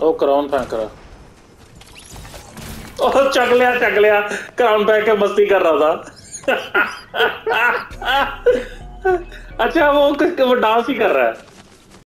ओ crown फेंक रहा। ओ चक लिया क्राउन फेंक के मस्ती कर रहा था। अच्छा वो डांस ही कर रहा है।